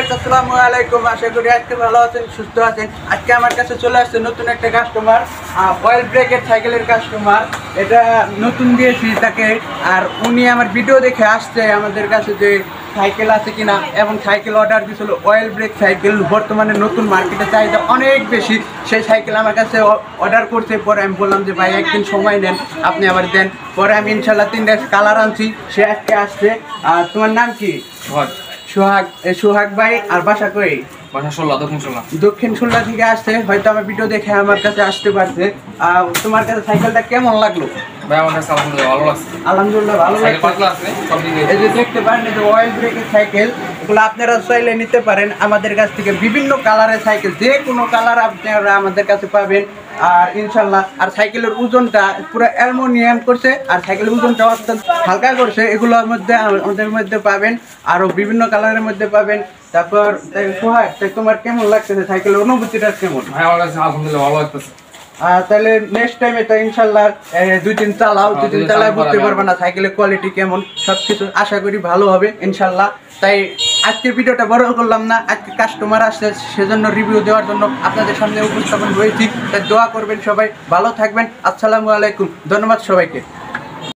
Guys আসসালামু আলাইকুম। আশা করি আজকে ভালো আছেন, সুস্থ আছেন। আজকে আমার কাছে চলে আসছে নতুন একটা কাস্টমার, অয়েল ব্রেকের সাইকেলের কাস্টমার। এটা নতুন দিয়েছি তাকে, আর উনি আমার ভিডিও দেখে আসছে আমাদের কাছে যে সাইকেল আছে কিনা, এবং সাইকেল অর্ডার দিয়েছিল। অয়েল ব্রেক সাইকেল বর্তমানে নতুন মার্কেটে চাহিদা অনেক বেশি, সেই সাইকেল আমার কাছে অর্ডার করছে। পরে আমি বললাম যে ভাই একদিন সময় নেন, আপনি আবার দেন। পরে আমি ইনশাল্লাহ 3টা কালার আনছি, সে আজকে আসছে। আর তোমার নাম কি? সোহাগ ভাই। আর বাসা কই? দক্ষিণ শুল্লা থেকে আসছে, হয়তো আমার ভিডিও দেখে আমার কাছে আসতে পারছে। তোমার কাছে সাইকেলটা কেমন লাগলো? আলহামদুলিল্লাহ ভালো লাগছে। এই যে দেখতে পারেন, এই যে অয়েল ব্রেকের সাইকেল, এগুলো আপনারা চাইলে নিতে পারেন আমাদের কাছ থেকে। বিভিন্ন কালারের সাইকেল, যে কোনো কালার আপনারা আমাদের কাছে পাবেন। আর ইনশাল্লাহ, আর সাইকেলের ওজনটা পুরো অ্যালুমিনিয়াম করছে, আর সাইকেলের ওজনটা অত্যন্ত হালকা করছে। এগুলোর মধ্যে আমাদের মধ্যে পাবেন, আরও বিভিন্ন কালারের মধ্যে পাবেন। তারপর সোহাগ, তোমার কেমন লাগতেছে সাইকেলের অনুভূতিটা কেমন? আলহামদুলিল্লাহ ভালো লাগতেছে। তাহলে নেক্সট টাইমে তো ইনশাল্লাহ 2-3 চালাও, 2-3 চালায় বুঝতে পারবে না সাইকেলের কোয়ালিটি কেমন। সবকিছু আশা করি ভালো হবে ইনশাল্লাহ। তাই আজকের ভিডিওটা বড় করলাম না, আজকে কাস্টমার আসছে সেজন্য রিভিউ দেওয়ার জন্য আপনাদের সামনে উপস্থাপন হয়েছি। তাই দোয়া করবেন, সবাই ভালো থাকবেন। আসসালামু আলাইকুম, ধন্যবাদ সবাইকে।